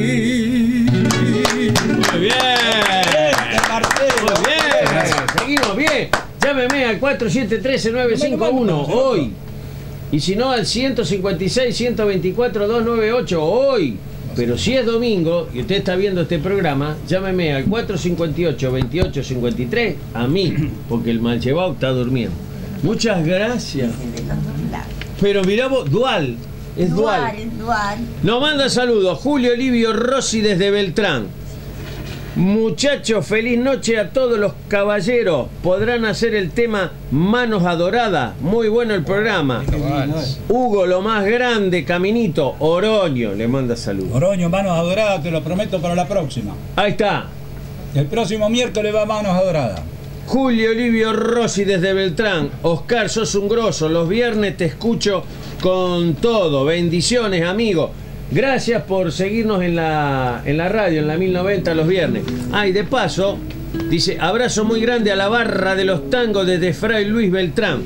Muy bien. Muy bien. Seguimos bien. Llámeme al cuatro siete uno tres nueve cinco uno hoy. Y si no, al ciento cincuenta y seis, ciento veinticuatro, doscientos noventa y ocho hoy. Pero si es domingo y usted está viendo este programa, llámeme al cuatro cinco ocho, veintiocho cincuenta y tres a mí, porque el mal llevado está durmiendo. Muchas gracias. Pero mirá vos, dual. Es dual. Dual, dual. Nos manda saludos Julio Livio Rossi desde Beltrán. Muchachos, feliz noche a todos los caballeros. Podrán hacer el tema Manos Adoradas. Muy bueno el programa. Hugo, lo más grande, Caminito. Oroño, le manda saludos. Oroño, Manos Adoradas, te lo prometo para la próxima. Ahí está. El próximo miércoles va Manos Adoradas. Julio Olivio Rossi desde Beltrán. Oscar, sos un grosso. Los viernes te escucho con todo. Bendiciones, amigo. Gracias por seguirnos en la, en la radio, en la mil noventa los viernes. Ah, y de paso, dice, abrazo muy grande a la barra de los tangos desde Fray Luis Beltrán.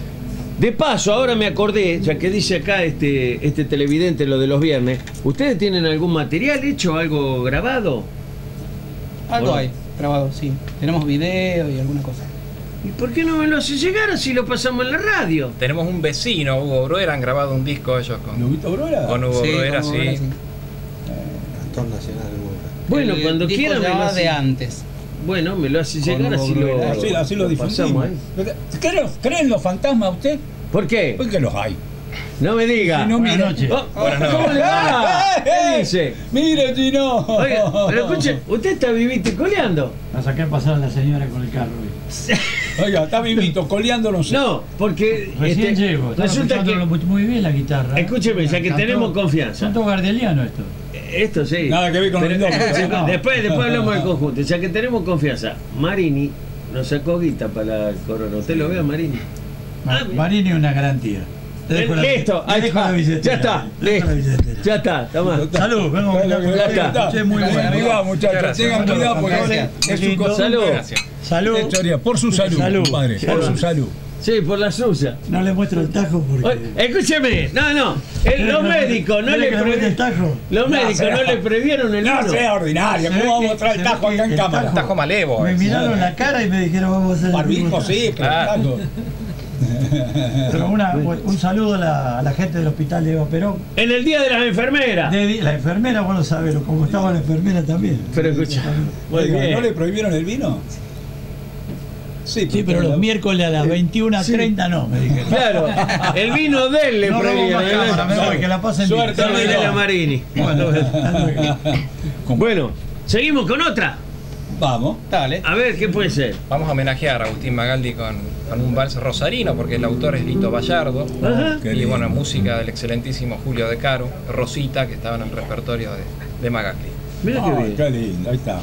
De paso, ahora me acordé, ya que dice acá este, este televidente lo de los viernes, ¿ustedes tienen algún material hecho, algo grabado? Algo ¿O no? hay, grabado, sí. Tenemos video y alguna cosa. ¿Y por qué no me lo hace llegar así lo pasamos en la radio? Tenemos un vecino, Hugo Bruera, han grabado un disco ellos con, ¿Hugo Bruera? con Hugo Sí, Bruera, como sí. ahora sí. Cantor nacional. Bueno, El cuando disco quieran me lo ya hace- de antes. Bueno, me lo hace llegar, Con así Hugo lo, Bruera. Así, así lo pasamos difundimos. ahí. ¿Creen, ¿Creen los fantasmas usted? ¿Por qué? Porque los hay. No me diga. Si no, Buenas mire. noches. Oh, Buenas noches. ¿Cómo le va? ¿Qué dice? Mire, si no. Oiga, pero escuche, ¿usted está vivito y coleando? La saqué a pasar a la señora con el carro hoy. Oiga, está vivito, coleando, no sé. No, porque Recién este, llego. Estaba resulta escuchándolo que muy bien la guitarra. ¿eh? Escúcheme, ya que Cantó- tenemos confianza. Son todos gardelianos estos. esto sí. Nada que ver con Pero, el nombre. ya- No. después, después hablamos del conjunto. Ya que tenemos confianza, Marini nos sacó guita para el corona. ¿Usted lo ve a Marini? Ma- Ah, Marini es una garantía. Te dejo la- Listo, te ahí dejo está. la billetera. Ya está, Te dejo la listo. billetera. Ya está, toma. Salud, vengo a Bueno, Ya está. Escuché muy Ahí bueno. va, muchachos, Gracias. tengan Salud, cuidado porque gracias. es su Lindo. cosa. Salud. Gracias. Salud. Teoría, por su salud, Salud. compadre, por su salud. Sí, por la suya. No le muestro el tajo porque. Oye, escúcheme, no, no. el- los médicos no le ¿Quiere que muestre el previeron. tajo? Los médicos no le previeron el No vino. sea ordinario, Se ve ¿cómo vamos a que- mostrar el se ve tajo que acá en el cámara? tajo- Tajo malevo. Me eh. miraron la cara y me dijeron vamos a hacer el Barbijo, mismo sí, pero Claro. taco. Pero una, un saludo a la, a la gente del hospital de Eva Perón. En el día de las enfermeras. De- la enfermera, bueno, sabes, como estaba la enfermera también. Pero escucha. Muy Oiga, bien. ¿no le prohibieron el vino? Sí, Sí, pero los miércoles a las veintiuna treinta no, me dijeron. Claro, el vino de él le No robo prohibieron. más cámara, me voy, que la pasen bien. Suerte, Dale amigo. a Marini. Bueno, hasta luego. Bueno, seguimos con otra. Vamos. Dale. A ver, ¿qué puede ser? Vamos a homenajear a Agustín Magaldi con, con un vals rosarino, porque el autor es Lito Vallardo. Ajá. Qué Y lindo. bueno, música del excelentísimo Julio De Caro, Rosita, que estaba en el repertorio de, de Magaldi. Mira qué Ay, bien. qué lindo, ahí está.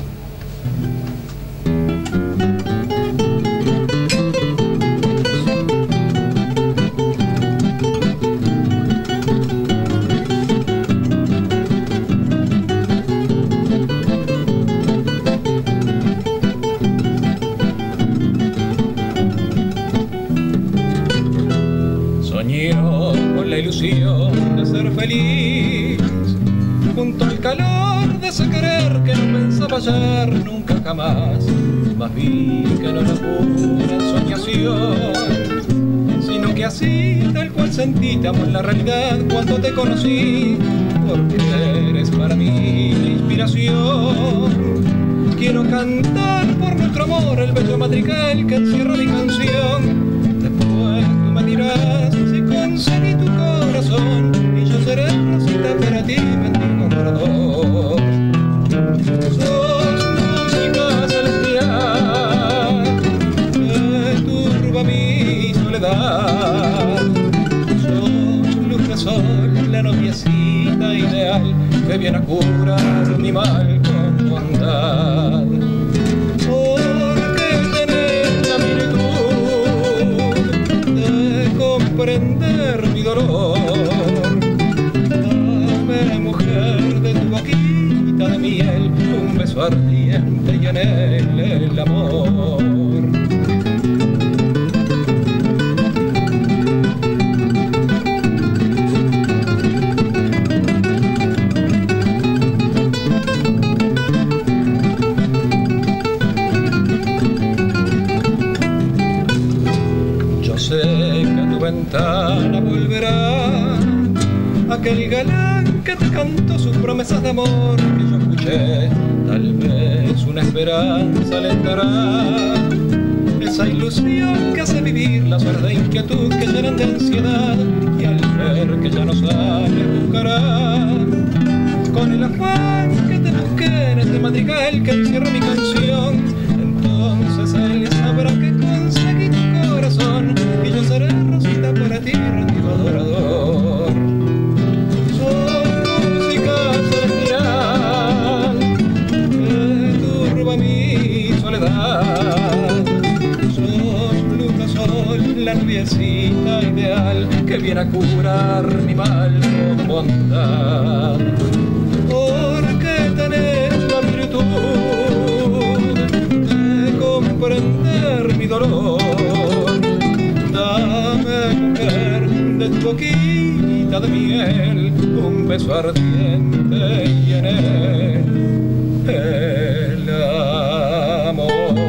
Soñé con la ilusión de ser feliz, junto al calor de ese querer que no pensaba hallar nunca jamás. Más vi que no era pura ensoñación, sino que así tal cual sentí te amo en la realidad cuando te conocí, porque eres para mí la inspiración. Quiero cantar por nuestro amor el bello madrigal que encierra mi canción. Después tú me dirás si conseguí tu corazón y yo seré Rosita para ti, bendito corazón. Sos música celestial que turba mi soledad. Sos luz de sol, la noviecita ideal que viene a curar mi mal con bondad. Porque tenés la virtud de comprender mi dolor. Dame, mujer, de tu boquita de miel, un beso ardiente y en él el amor. Yo sé que a tu ventana volverá aquel galán que te cantó sus promesas de amor que yo escuché. Tal vez una esperanza le dará esa ilusión que hace vivir las horas de inquietud que llenan de ansiedad, y al ver que ya no sale buscará con el afán que te busqué en este madrigal que encierra mi canción. Entonces él sabrá que conseguí tu corazón y yo seré rosita para ti, rendido adorador. Soy música celestial que turba mi soledad. Sos luna, sol, la noviecita ideal que viene a curar mi mal con bondad. Porque tenés la virtud de comprender mi dolor. Dame, mujer, de tu boquita de miel un beso ardiente y en él el amor.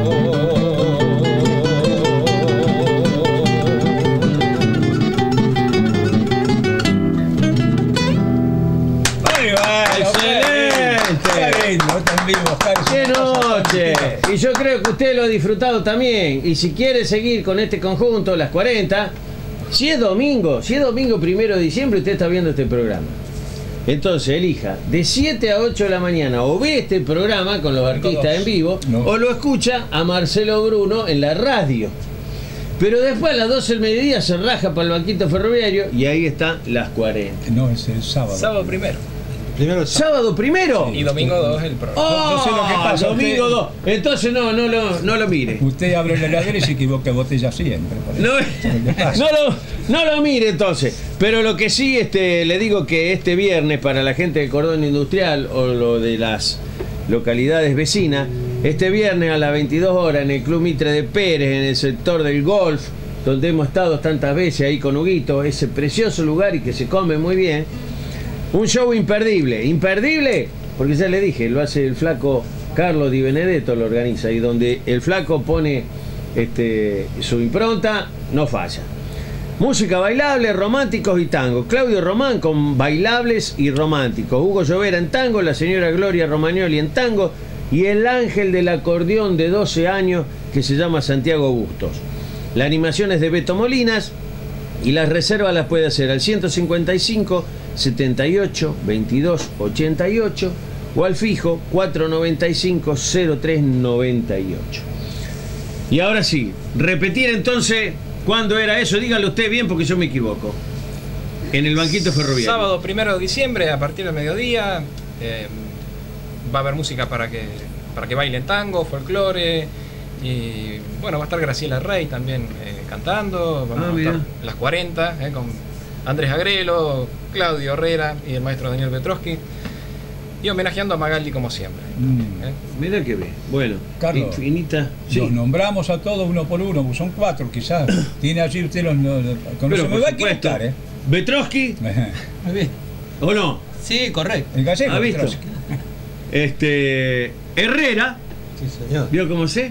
¡Qué noche! Y yo creo que usted lo ha disfrutado también. Y si quiere seguir con este conjunto, las cuarenta, si es domingo, si es domingo primero de diciembre, usted está viendo este programa. Entonces elija de siete a ocho de la mañana, o ve este programa con los artistas en vivo, no. o lo escucha a Marcelo Bruno en la radio. Pero después a las doce del mediodía se raja para el banquito ferroviario y ahí están las cuarenta. No, es el sábado. Sábado primero. Primero ¿Sábado primero? Y domingo dos el programa. Oh, no sé lo que pasa. Domingo usted, dos. Entonces no, no, lo, no lo mire. Usted abre la heladera y se equivoca botella siempre. No, no, lo, no lo mire entonces. Pero lo que sí este, le digo que este viernes para la gente del cordón industrial o lo de las localidades vecinas, este viernes a las veintidós horas en el Club Mitre de Pérez, en el sector del golf, donde hemos estado tantas veces ahí con Huguito, ese precioso lugar y que se come muy bien. Un show imperdible, imperdible, porque ya le dije, lo hace el flaco Carlos Di Benedetto, lo organiza, y donde el flaco pone este, su impronta, no falla. Música bailable, románticos y tango. Claudio Román con bailables y románticos. Hugo Llovera en tango, la señora Gloria Romagnoli en tango y el ángel del acordeón de doce años que se llama Santiago Bustos. La animación es de Beto Molinas y las reservas las puede hacer al ciento cincuenta y cinco, setenta y ocho, veintidós, ochenta y ocho o al fijo cuatrocientos noventa y cinco, cero tres noventa y ocho. Y ahora sí, repetir entonces cuándo era eso, dígalo usted bien porque yo me equivoco. En el banquito ferroviario. Sábado primero de diciembre a partir del mediodía eh, va a haber música para que, para que bailen tango, folclore y bueno, va a estar Graciela Rey también eh, cantando, vamos ah, a estar las cuarenta eh, con Andrés Agrelo, Claudio Herrera y el maestro Daniel Petrovsky. Y homenajeando a Magaldi como siempre. Mm. ¿Eh? Mira que bien. Bueno, Carlos, infinita. Sí. Los nombramos a todos uno por uno, son cuatro quizás. Tiene allí usted los. los, los con Pero eso me va a equivocar, ¿eh? Petrovsky. Muy bien. ¿O no? Sí, correcto. El gallego. ¿Ha visto? Petrovsky. Este. Herrera. Sí, señor. ¿Vio cómo sé?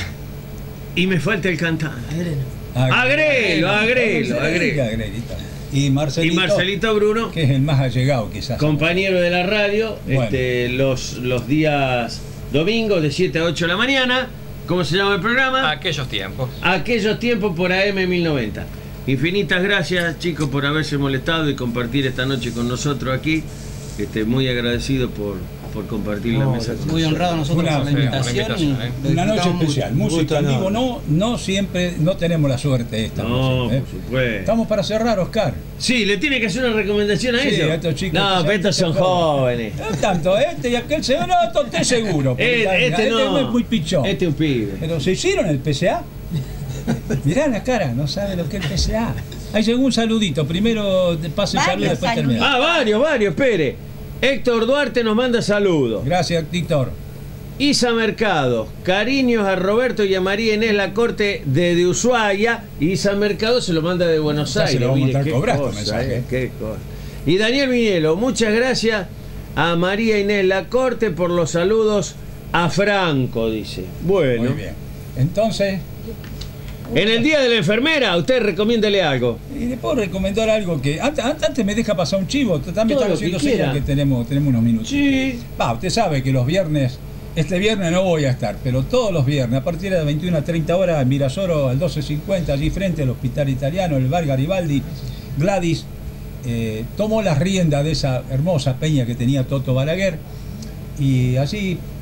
Y me falta el cantante. Ah, Agrelo, Agrelo, Agrelo. Agrelito. Y Marcelito, Y Marcelito Bruno, que es el más allegado quizás. compañero de la radio, Bueno. este, los, los días domingos de siete a ocho de la mañana. ¿Cómo se llama el programa? Aquellos tiempos. Aquellos tiempos por A M mil noventa. Infinitas gracias, chicos, por haberse molestado y compartir esta noche con nosotros aquí. Este, muy agradecido por, por compartir la No, mesa con muy nosotros. honrado nosotros Una- por la sí, invitación. por la invitación, y lo Una noche disfrutamos especial, mucho. música en Gusto, vivo, no. no, no siempre, no tenemos la suerte esta. No, ¿eh? por supuesto. Estamos para cerrar, Oscar. Sí, le tiene que hacer una recomendación a Sí, ellos. a estos chicos no, que pero ya estos son se joden. jóvenes. No tanto, este y aquel se no, estoy seguro. porque Eh, está- este no. es muy pichón. Este es un pibe. Pero se hicieron el P C A. Mirá la cara, no sabe lo que es el P C A. Ahí llegó un saludito. Primero te paso el Varios saludo, después saludos. termina. Ah, varios, varios, espere. Héctor Duarte nos manda saludos. Gracias, Víctor. Isa Mercado, cariños a Roberto y a María Inés Lacorte desde Ushuaia. Isa Mercado se lo manda de Buenos Ya se Aires. lo vamos a Mire, estar qué cobrando, cosa, mensaje. eh, qué cosa. Y Daniel Vinielo, muchas gracias a María Inés Lacorte por los saludos a Franco, dice. Bueno, Muy bien. Entonces, en el día de la enfermera, usted recomiéndele algo. y le puedo recomendar algo que. Antes, antes me deja pasar un chivo. También Todo están lo haciendo que quiera. señas que tenemos, tenemos unos minutos. Sí. Va, usted sabe que los viernes. Este viernes no voy a estar, pero todos los viernes, a partir de las veintiuna a treinta horas, en Mirasoro, al doce cincuenta, allí frente al Hospital Italiano, el bar Garibaldi, Gladys eh, tomó las riendas de esa hermosa peña que tenía Toto Balaguer y allí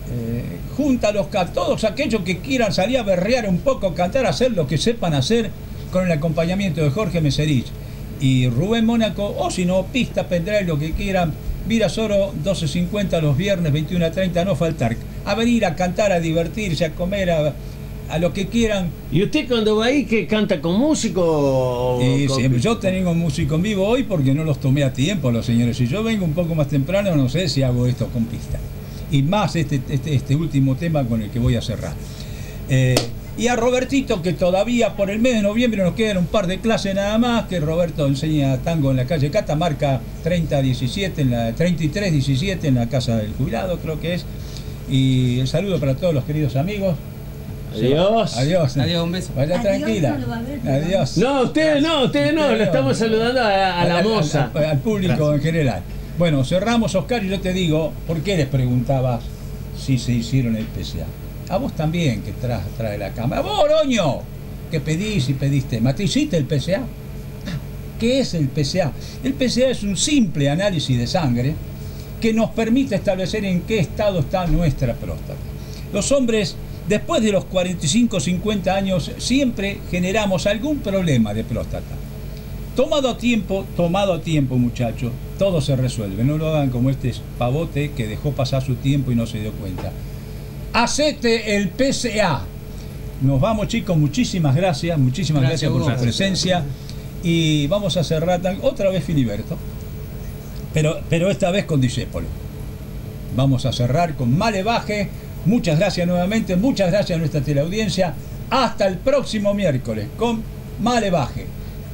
Eh, júntalos a todos aquellos que quieran salir a berrear un poco, cantar, hacer lo que sepan hacer con el acompañamiento de Jorge Meserich y Rubén Mónaco, o si no, pista, pendrive, lo que quieran. Virasoro doce cincuenta los viernes, veintiuno a treinta, no faltar. A venir a cantar, a divertirse, a comer, a, a lo que quieran. ¿Y usted cuando va ahí que canta con músico? Eh, con... sí, yo tengo músico en vivo hoy porque no los tomé a tiempo los señores. Si yo vengo un poco más temprano, no sé si hago esto con pista. Y más este, este, este último tema con el que voy a cerrar. Eh, y a Robertito, que todavía por el mes de noviembre nos quedan un par de clases nada más, que Roberto enseña tango en la calle Catamarca treinta diecisiete, en la treinta y tres diecisiete en la Casa del Jubilado, creo que es. Y el saludo para todos los queridos amigos. Adiós. Adiós. Adiós, un beso. Vaya Adiós, tranquila. no lo va a ver, ¿no? Adiós. No, ustedes no, ustedes no, le estamos saludando a, a la Al- moza. Al, al público en general. Bueno, cerramos, Oscar, y yo te digo, ¿por qué les preguntabas si se hicieron el P C A? A vos también, que traes trae la cámara. A vos, Oroño, que pedís y pediste. ¿Te hiciste el P C A? ¿Qué es el P C A? El P C A es un simple análisis de sangre que nos permite establecer en qué estado está nuestra próstata. Los hombres, después de los cuarenta y cinco, cincuenta años, siempre generamos algún problema de próstata. Tomado a tiempo, tomado a tiempo, muchachos, todo se resuelve. No lo hagan como este pavote que dejó pasar su tiempo y no se dio cuenta. Hacete el P C A. Nos vamos, chicos, muchísimas gracias, muchísimas gracias, Gracias, por Hugo. su presencia. Y vamos a cerrar tan- otra vez Filiberto, pero, pero esta vez con Discépolo. Vamos a cerrar con Malevaje. Muchas gracias nuevamente, muchas gracias a nuestra teleaudiencia. Hasta el próximo miércoles con Malevaje.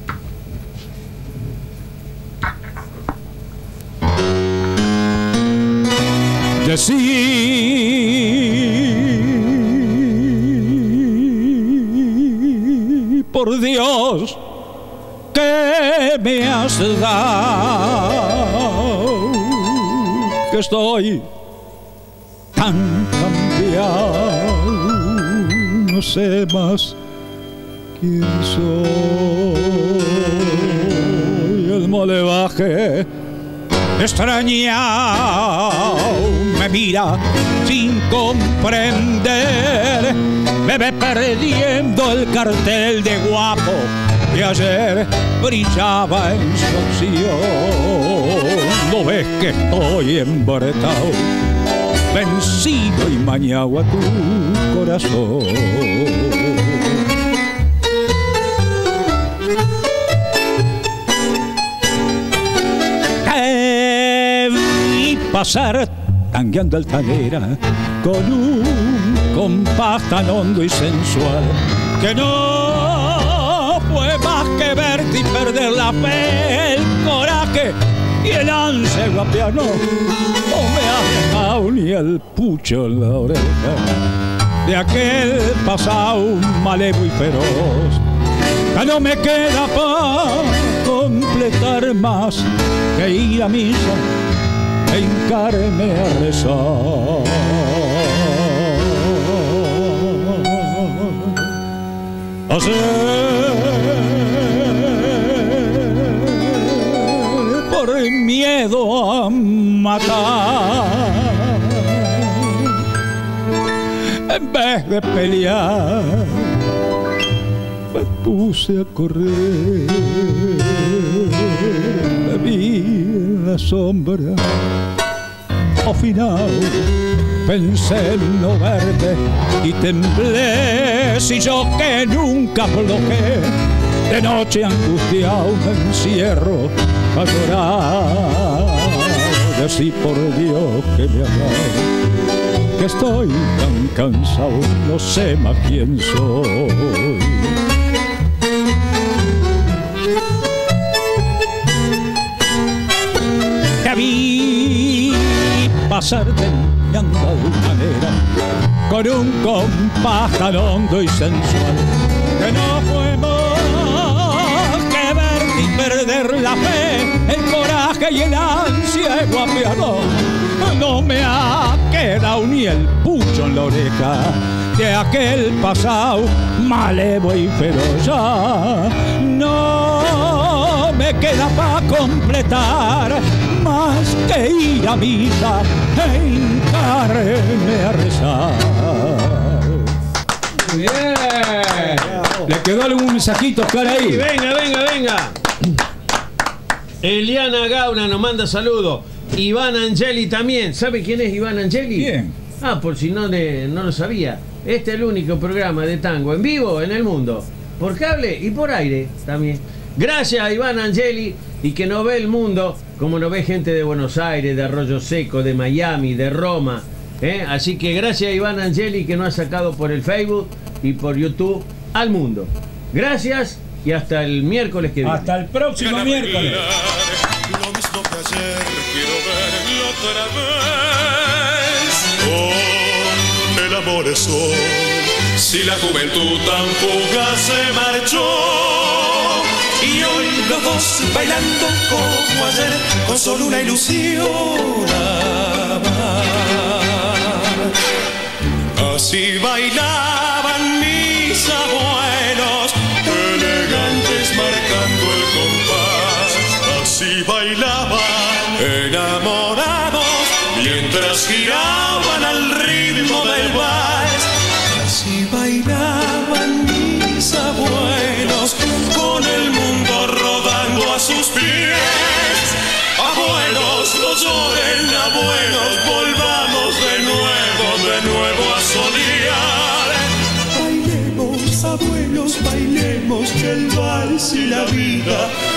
Decí, por Dios, que me has dado, que estoy tan cambiado, no sé más quién soy. El malevaje extrañado me mira sin comprender, me ve perdiendo el cartel de guapo que ayer brillaba en su acción. No ves que estoy embretado, vencido y mañado a tu corazón. Pasar tangueando altanera con un compás tan hondo y sensual que no fue más que verte y perder la fe, el coraje y el ansia guapiano. No me has dejado ni el pucho en la oreja de aquel pasado malevo y feroz. Ya no me queda para completar más que ir a misa e hincarme a rezar. Hacer por miedo a matar, en vez de pelear, me puse a correr. Me vi en la sombra, al final pensé en no verte y temblé. Si yo que nunca aflojé, de noche angustiado me encierro a llorar. Decí por Dios que me hagas, que estoy tan cansado, no sé más quién soy. Te vi pasar temblando de manera, con un compás tan hondo y sensual, que no fue más que verte y perder la fe, el coraje y el ansia guapiano. No me ha quedado ni el pucho en la oreja de aquel pasado malevo y feroz. Ya no me queda para completar más que ir a misa e hincarme a rezar. Muy bien. ¿Le quedó algún mensajito, Oscar, ahí? Sí, venga, venga, venga. Eliana Gauna nos manda saludos. Iván Angeli también. ¿Sabe quién es Iván Angeli? Bien. Ah, por si no, le, no lo sabía. Este es el único programa de tango en vivo en el mundo. Por cable y por aire también. Gracias a Iván Angeli, y que nos ve el mundo como nos ve gente de Buenos Aires, de Arroyo Seco, de Miami, de Roma. ¿eh? Así que gracias a Iván Angeli, que nos ha sacado por el Facebook y por YouTube al mundo. Gracias y hasta el miércoles que viene. Hasta el próximo miércoles. Lo mismo que ayer, quiero verlo otra vez. Oh, el amor es hoy, si la juventud tan fugaz se marchó. Y hoy los dos bailando como ayer, con solo una ilusión amar. Así bailaban mis abuelos, elegantes marcando el compás. Así bailaban enamorados, mientras giraban al ritmo del vals. Así bailaban mis abuelos, con el mundo rodando a sus pies. Abuelos, no lloren, abuelos, volvamos de nuevo, de nuevo a soñar. Bailemos, abuelos, bailemos, que el vals y la vida